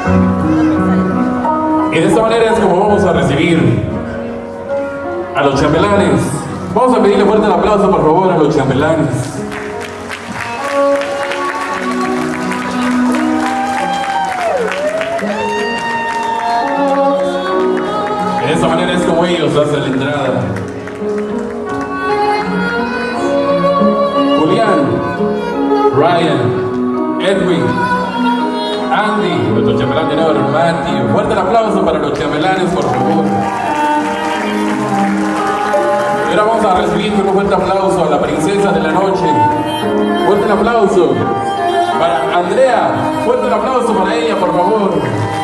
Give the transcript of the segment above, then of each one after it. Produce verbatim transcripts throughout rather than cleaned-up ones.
Y de esta manera es como vamos a recibir a los chambelanes. Vamos a pedirle fuerte el aplauso, por favor, a los chambelanes. De esta manera es como ellos hacen la entrada. Julián, Ryan, Edwin, Andy, nuestro chambelán de honor, Matthew. Fuerte el aplauso para los chambelanes, por favor. Y ahora vamos a recibir con un fuerte aplauso a la princesa de la noche. Fuerte el aplauso para Andrea. Fuerte el aplauso para ella, por favor.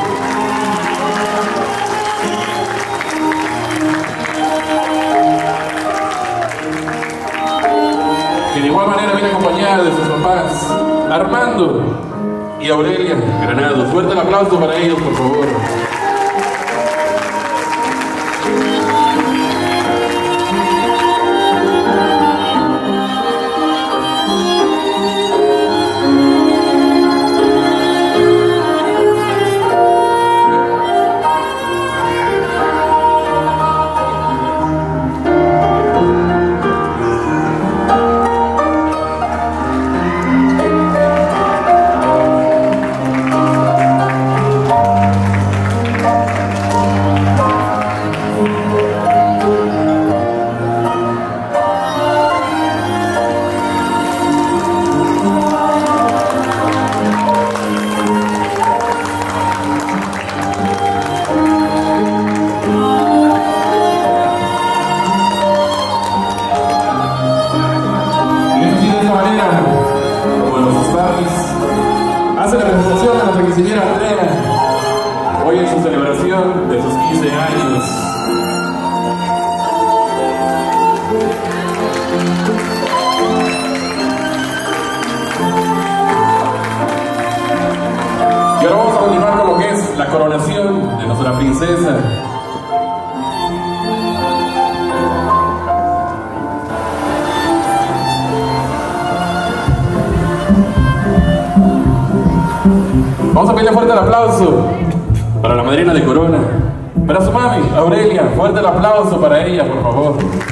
Que de igual manera viene acompañada de sus papás, Armando y Aurelia Granados. Fuerte el aplauso para ellos, por favor. Hace la presentación a nuestra quinceañera Andrea, hoy en su celebración de sus quince años. Y ahora vamos a continuar con lo que es la coronación de nuestra princesa. Vamos a pedirle fuerte el aplauso para la madrina de corona, para su mami, Aurelia. Fuerte el aplauso para ella, por favor.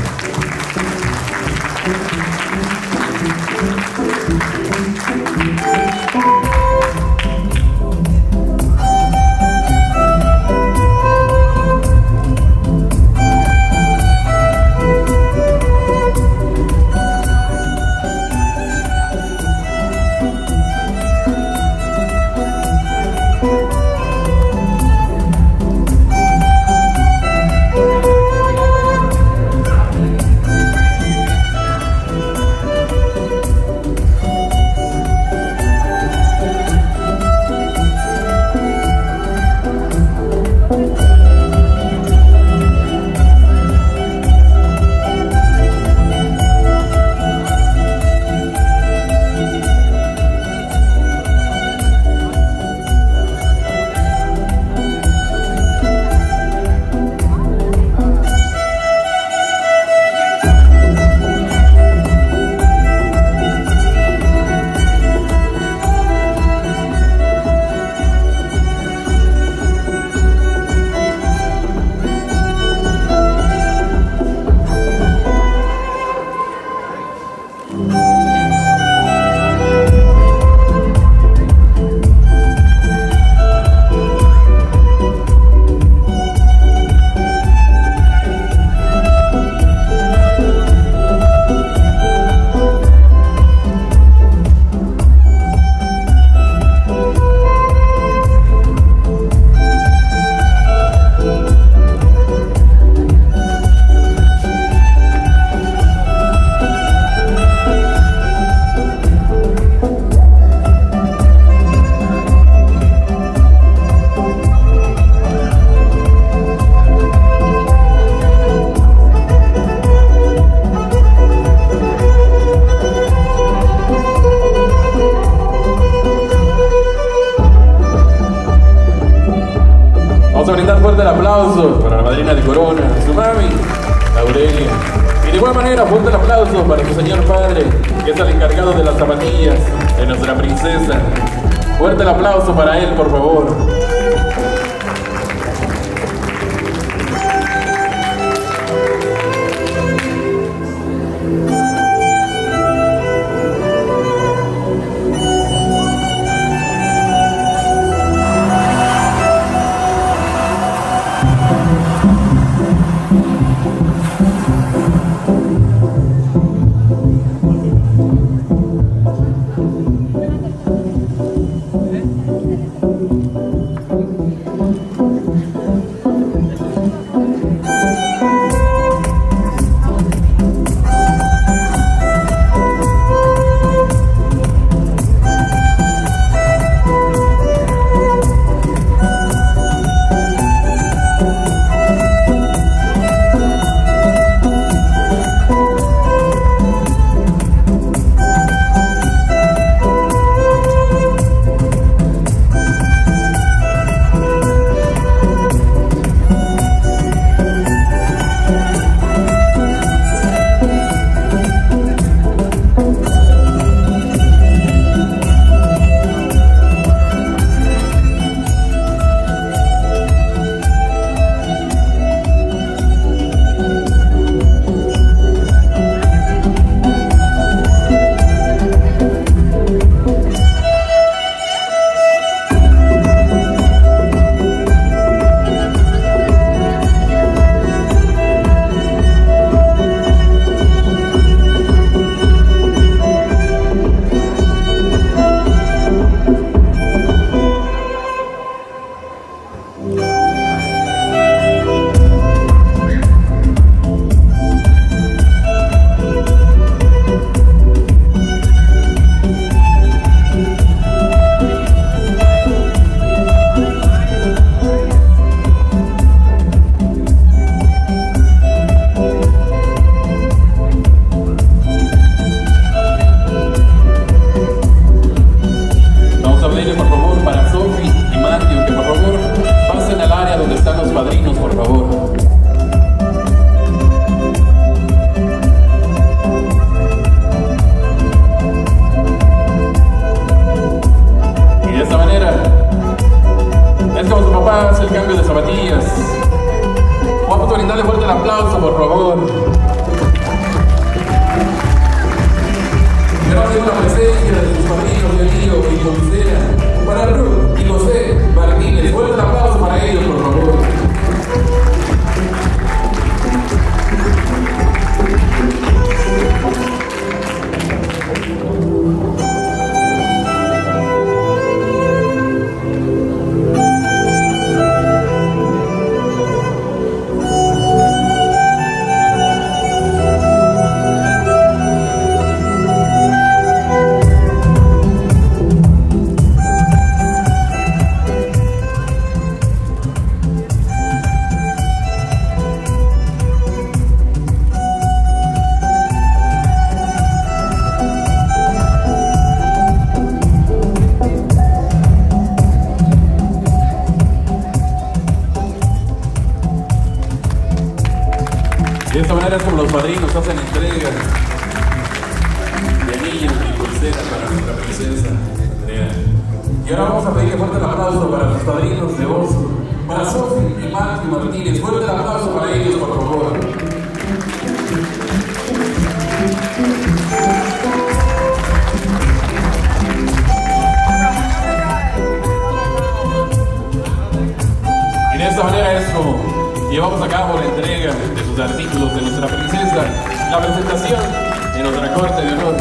Vamos a brindar fuerte el aplauso para la madrina de corona, su mami, Aurelia. Y de igual manera, fuerte el aplauso para su señor padre, que es el encargado de las zapatillas de nuestra princesa. Fuerte el aplauso para él, por favor. De esta manera es como los padrinos hacen entrega de anillos y pulseras para nuestra princesa Andrea. Y ahora vamos a pedir fuerte el aplauso para los padrinos de Oso, para Sofi y Matthew Martínez. Fuerte el aplauso para ellos, por favor. Y de esta manera es como llevamos a cabo la entrega de sus artículos de nuestra princesa, la presentación de nuestra corte de honor.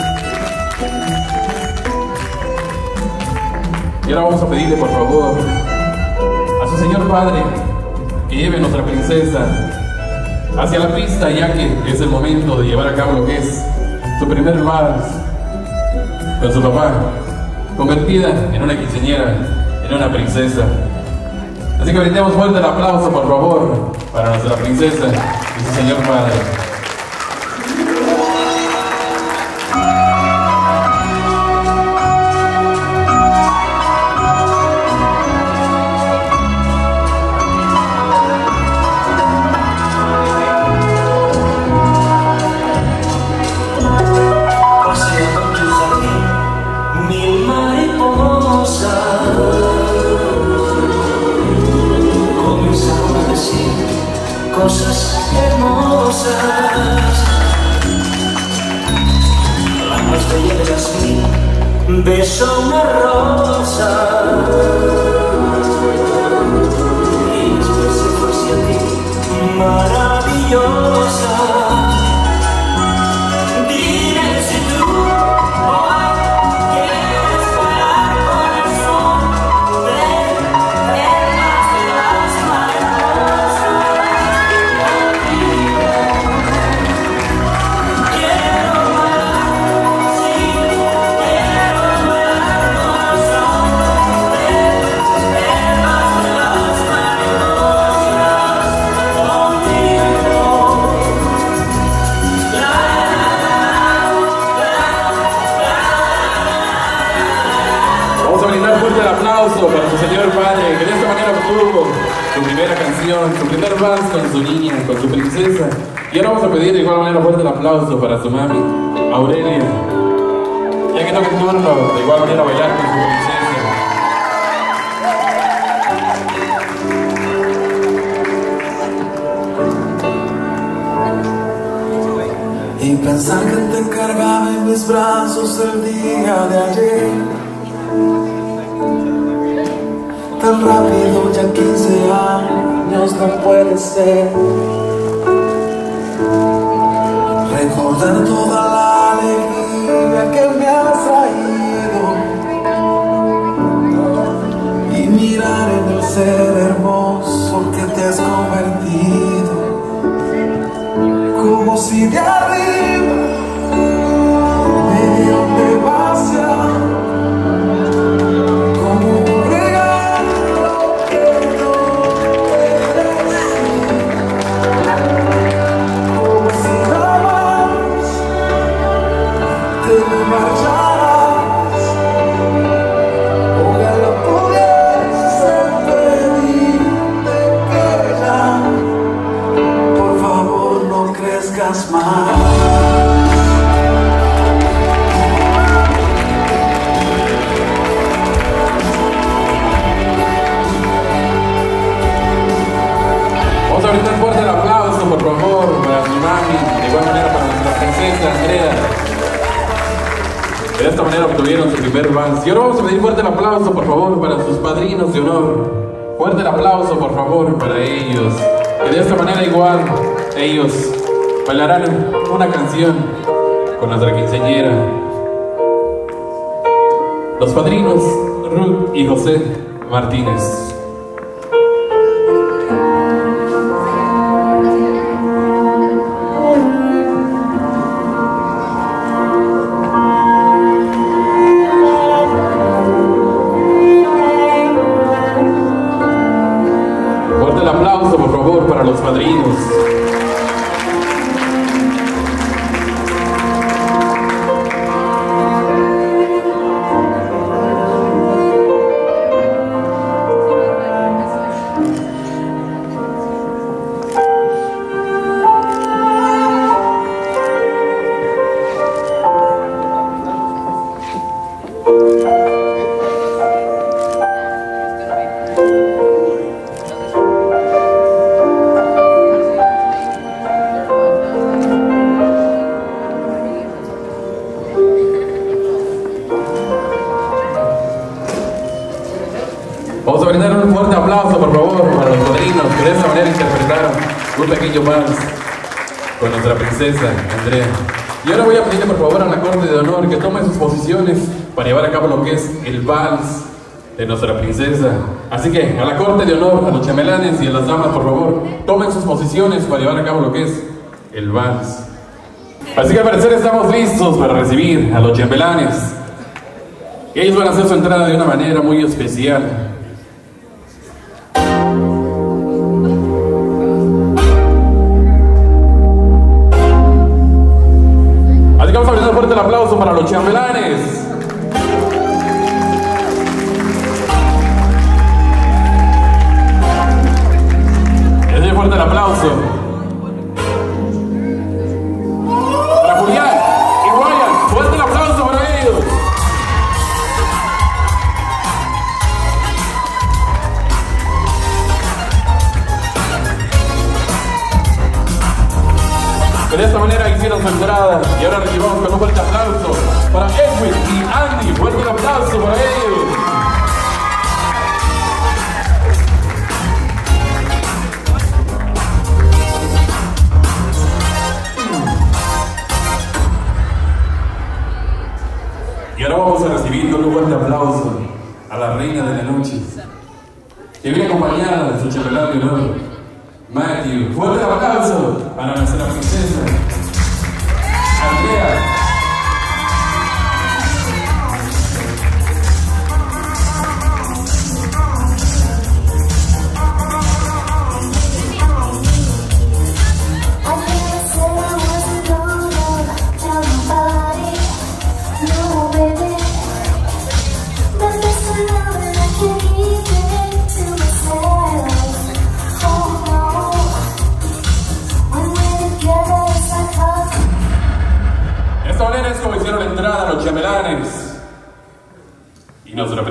Y ahora vamos a pedirle, por favor, a su señor padre que lleve a nuestra princesa hacia la pista, ya que es el momento de llevar a cabo lo que es su primer vals con su papá, convertida en una quinceañera, en una princesa. Así que brindemos fuerte el aplauso, por favor, para nuestra princesa y su señor padre. Paseando en tu jardín, mil mariposas aplauso para su señor padre, que de esta manera obtuvo su primera canción, su primer vals con su niña, con su princesa. Y ahora vamos a pedir de igual manera fuerte el aplauso para su mami, Aurelia, ya que toca el turno de igual manera bailar con su princesa. Y pensar que te cargaba en mis brazos el día de ayer, tan rápido, ya quince años no puede ser. Recordar toda la alegría que me has traído y mirar en el ser hermoso que te has convertido, como si de arriba me dio de vacía, como un regalo que no merecí, como si jamás te me marcharas. Ojalá pudiese pedirte que ya, por favor, no crezcas más. Vamos a brindar fuerte el aplauso, por favor, para su mami, de igual manera para nuestra princesa Andrea. De esta manera obtuvieron su primer vals. Y ahora vamos a pedir fuerte el aplauso, por favor, para sus padrinos de honor. Fuerte el aplauso, por favor, para ellos. Que de esta manera igual, ellos bailarán una canción con nuestra quinceañera. Los padrinos Ruth y José Martínez. Fuerte el aplauso, por favor, para los padrinos. Vamos a brindar un fuerte aplauso, por favor, para los padrinos que de esta manera interpretaron un pequeño vals con nuestra princesa Andrea. Y ahora voy a pedirle, por favor, a la corte de honor que tome sus posiciones para llevar a cabo lo que es el vals de nuestra princesa. Así que a la corte de honor, a los chambelanes y a las damas, por favor, tomen sus posiciones para llevar a cabo lo que es el vals. Así que al parecer estamos listos para recibir a los chambelanes. Y ellos van a hacer su entrada de una manera muy especial. Así que vamos a brindar fuerte el aplauso para los chambelanes. Ese fuerte el aplauso para Julián y Brian. Fuerte el aplauso para ellos. De esta manera hicieron su entrada y ahora recibamos con un fuerte aplauso para Edwin y Andy. Fuerte el aplauso para ellos. Y ahora vamos a recibir con un fuerte aplauso a la reina de la noche, que viene acompañada de su chambelán de honor, Matthew. Fuerte aplauso para nuestra princesa Andrea. No, baby, but this love and I can't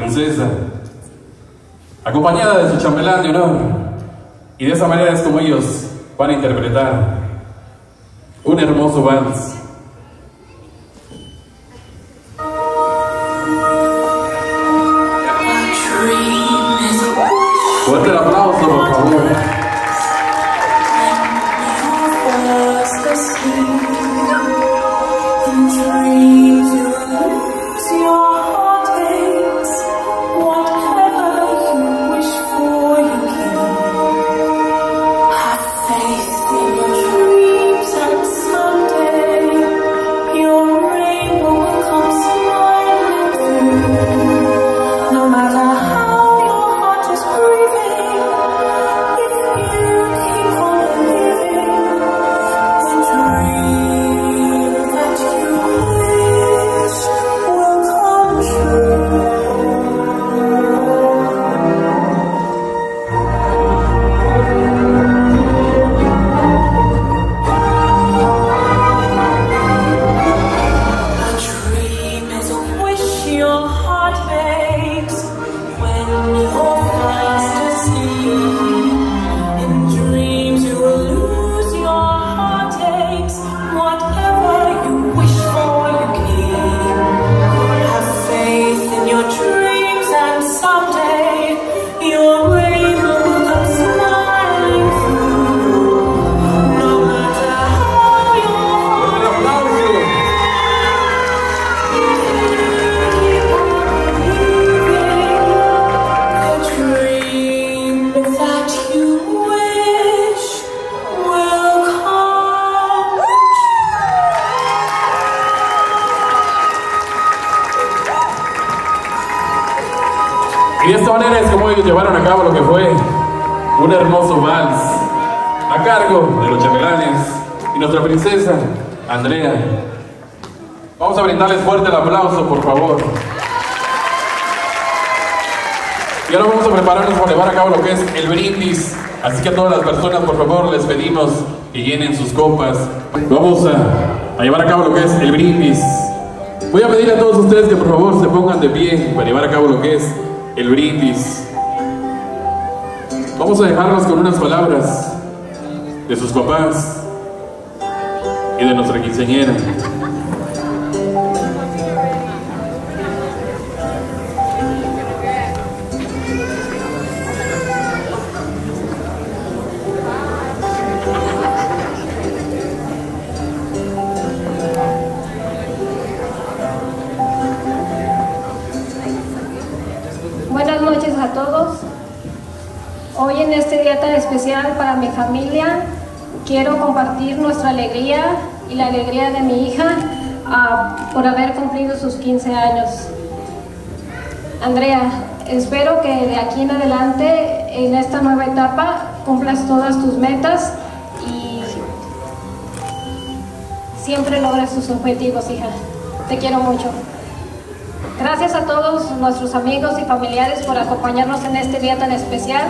princesa, acompañada de su chambelán de honor, y de esa manera es como ellos van a interpretar un hermoso vals. Fuerte el aplauso, por favor. Y de esta manera es como ellos llevaron a cabo lo que fue un hermoso vals a cargo de los chambelanes y nuestra princesa Andrea. Vamos a brindarles fuerte el aplauso, por favor. Y ahora vamos a prepararnos para llevar a cabo lo que es el brindis. Así que a todas las personas, por favor, les pedimos que llenen sus copas. Vamos a, a llevar a cabo lo que es el brindis. Voy a pedirle a todos ustedes que por favor se pongan de pie para llevar a cabo lo que es el brindis. Vamos a dejarlos con unas palabras de sus papás y de nuestra quinceañera. Buenas noches a todos. Hoy en este día tan especial para mi familia, quiero compartir nuestra alegría y la alegría de mi hija uh, por haber cumplido sus quince años. Andrea, espero que de aquí en adelante, en esta nueva etapa, cumplas todas tus metas y siempre logres tus objetivos, hija. Te quiero mucho. Gracias a todos nuestros amigos y familiares por acompañarnos en este día tan especial.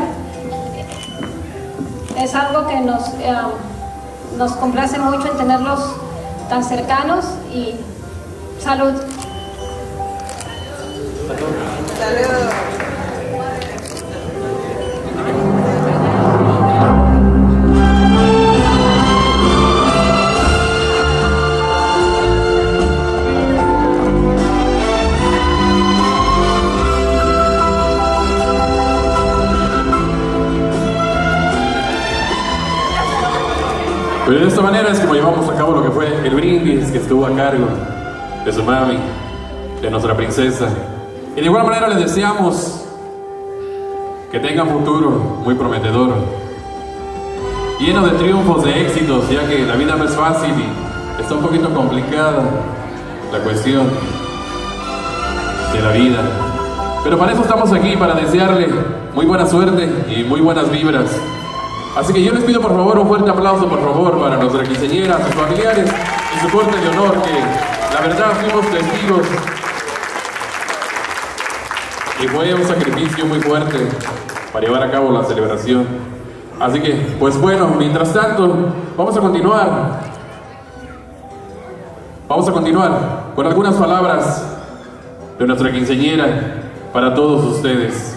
Es algo que nos, eh, nos complace mucho en tenerlos tan cercanos y salud. Salud. Pero de esta manera es como llevamos a cabo lo que fue el brindis que estuvo a cargo de su mami, de nuestra princesa. Y de igual manera les deseamos que tengan un futuro muy prometedor, lleno de triunfos, de éxitos, ya que la vida no es fácil y está un poquito complicada la cuestión de la vida. Pero para eso estamos aquí, para desearle muy buena suerte y muy buenas vibras. Así que yo les pido por favor un fuerte aplauso, por favor, para nuestra quinceañera, sus familiares y su corte de honor, que la verdad fuimos testigos y fue un sacrificio muy fuerte para llevar a cabo la celebración. Así que, pues bueno, mientras tanto, vamos a continuar. Vamos a continuar con algunas palabras de nuestra quinceañera para todos ustedes.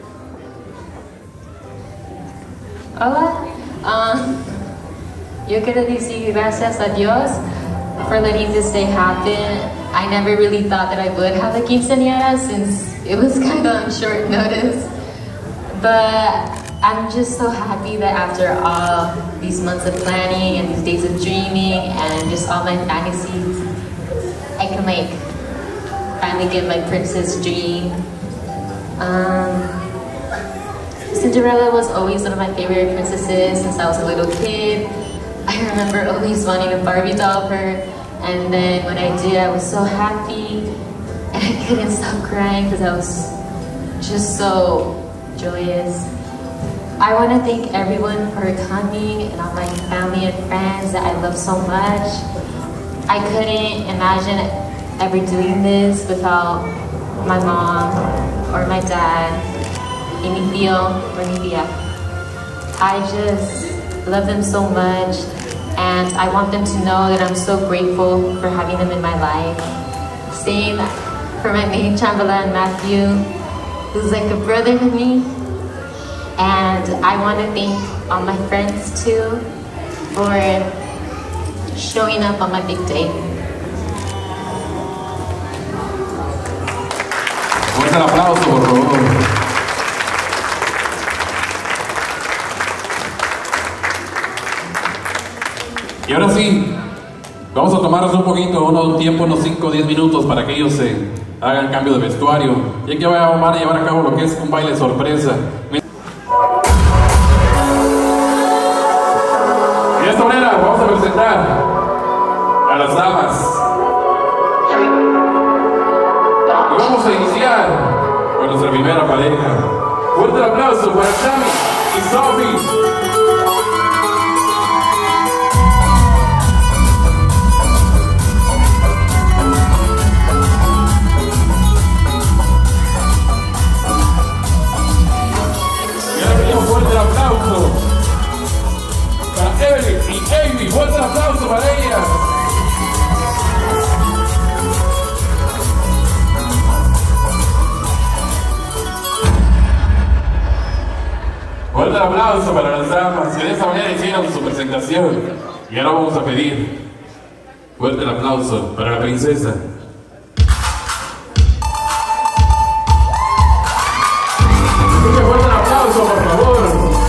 Hola, um, yo quiero decir gracias a Dios for letting this day happen. I never really thought that I would have a quinceañera since it was kind of on short notice. But I'm just so happy that after all these months of planning and these days of dreaming and just all my fantasies, I can like finally get my princess dream. Um, Cinderella was always one of my favorite princesses since I was a little kid. I remember always wanting a Barbie doll of her, and then when I did, I was so happy, and I couldn't stop crying because I was just so joyous. I want to thank everyone for coming and all my family and friends that I love so much. I couldn't imagine ever doing this without my mom or my dad, y mi tío or mi tía. I just love them so much, and I want them to know that I'm so grateful for having them in my life. Same for my maid chambelán Matthew, who's like a brother to me. And I want to thank all my friends too for showing up on my big day. Fuerte el aplauso, por favor. Y ahora sí, vamos a tomarnos un poquito, un tiempo, unos cinco o diez minutos para que ellos se hagan cambio de vestuario. Y aquí vamos a llevar a cabo lo que es un baile sorpresa. Y de esta manera vamos a presentar a las damas. Y vamos a iniciar con nuestra primera pareja. Fuerte el aplauso para Sammy y Sophie. Fuerte el aplauso para Evelyn y Amy. Fuerte el aplauso para ellas. Fuerte el aplauso para las damas que de esta manera hicieron su presentación. Y ahora vamos a pedir fuerte el aplauso para la princesa. Fuerte el aplauso, por favor.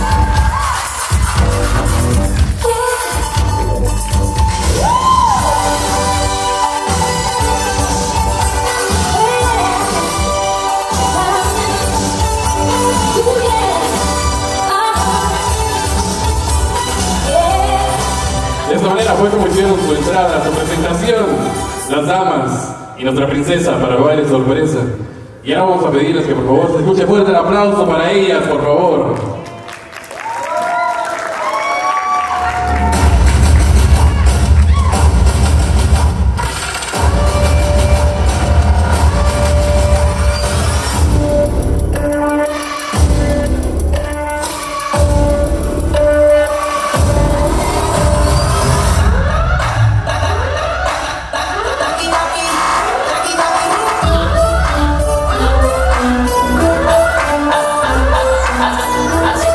De esta manera fue como hicieron su entrada, su presentación, las damas y nuestra princesa para el baile sorpresa. Y ahora vamos a pedirles que por favor se escuche fuerte el aplauso para ellas, por favor. I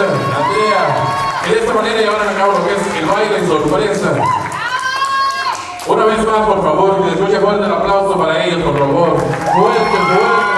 Vanessa, Andrea, que de esta manera llevaron a cabo lo que es el baile sorpresa. Una vez más, por favor, que se escuche fuerte el aplauso para ellos, por favor. Fuerte, fuerte.